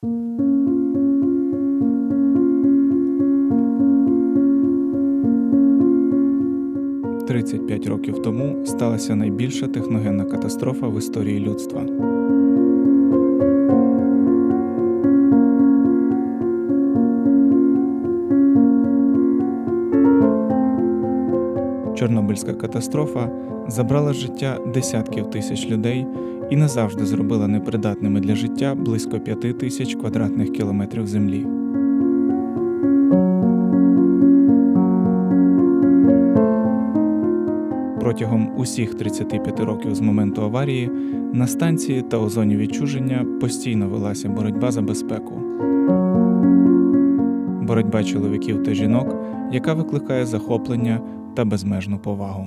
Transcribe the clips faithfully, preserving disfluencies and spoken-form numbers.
тридцять п'ять років тому сталася найбільша техногенна катастрофа в історії людства. Чорнобильська катастрофа забрала життя десятків тисяч людей і назавжди зробила непридатними для життя близько п'яти тисяч квадратних кілометрів землі. Протягом усіх тридцяти п'яти років з моменту аварії на станції та у зоні відчуження постійно велася боротьба за безпеку. Боротьба чоловіків та жінок, яка викликає захоплення та безмежну повагу.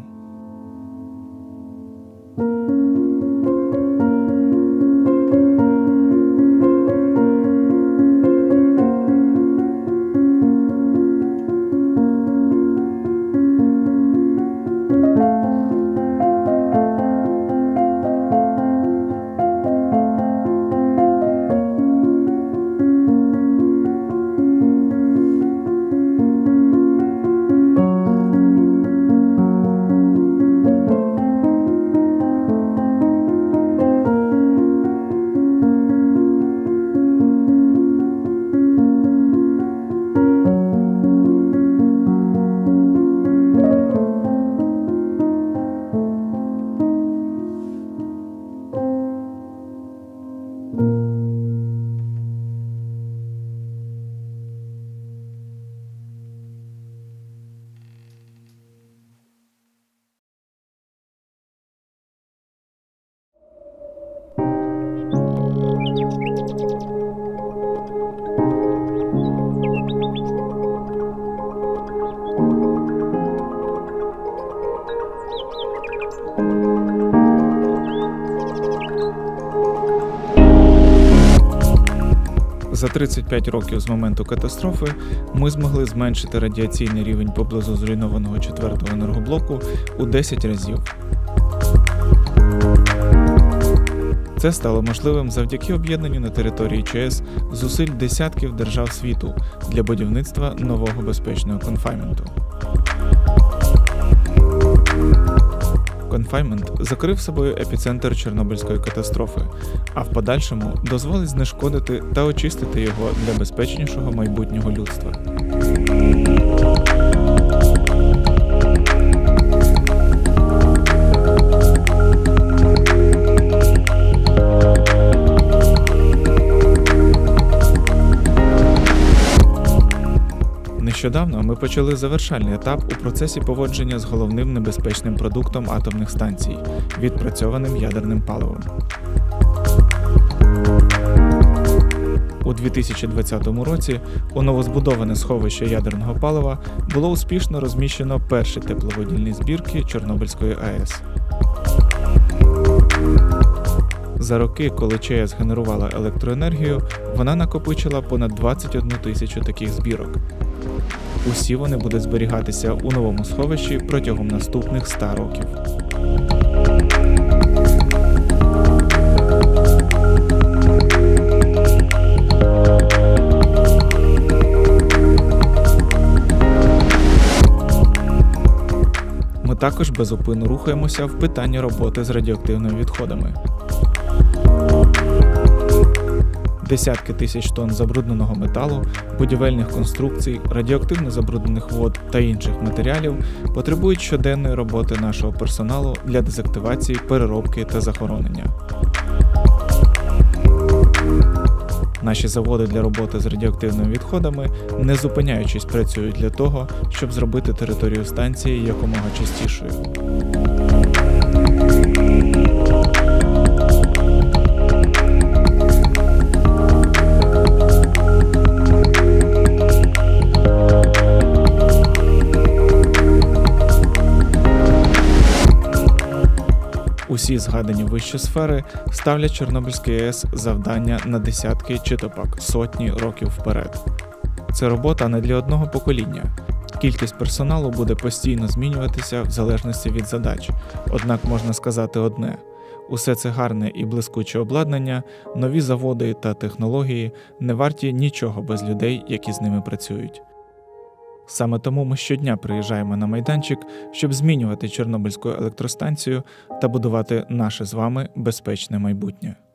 За тридцять п'ять років з моменту катастрофи ми змогли зменшити радіаційний рівень поблизу зруйнованого четвертого енергоблоку у десять разів. Це стало можливим завдяки об'єднанню на території ЧАЕС зусиль десятків держав світу для будівництва нового безпечного конфайнменту. Конфайнмент закрив собою епіцентр Чорнобильської катастрофи, а в подальшому дозволить знешкодити та очистити його для безпечнішого майбутнього людства. Нещодавно ми почали завершальний етап у процесі поводження з головним небезпечним продуктом атомних станцій – відпрацьованим ядерним паливом. У дві тисячі двадцятому році у новозбудоване сховище ядерного палива було успішно розміщено перші тепловодільні збірки Чорнобильської АЕС. За роки, коли ЧАЕС генерувала електроенергію, вона накопичила понад двадцять одну тисячу таких збірок. Усі вони будуть зберігатися у новому сховищі протягом наступних ста років. Ми також безупинно рухаємося в питанні роботи з радіоактивними відходами. Десятки тисяч тонн забрудненого металу, будівельних конструкцій, радіоактивно забруднених вод та інших матеріалів потребують щоденної роботи нашого персоналу для дезактивації, переробки та захоронення. Наші заводи для роботи з радіоактивними відходами, не зупиняючись, працюють для того, щоб зробити територію станції якомога чистішою. Усі згадані вище сфери ставлять Чорнобильській АЕС завдання на десятки чи то пак сотні років вперед. Це робота не для одного покоління. Кількість персоналу буде постійно змінюватися в залежності від задач. Однак можна сказати одне – Усе це гарне і блискуче обладнання, нові заводи та технології не варті нічого без людей, які з ними працюють. Саме тому ми щодня приїжджаємо на майданчик, щоб змінювати Чорнобильську електростанцію та будувати наше з вами безпечне майбутнє.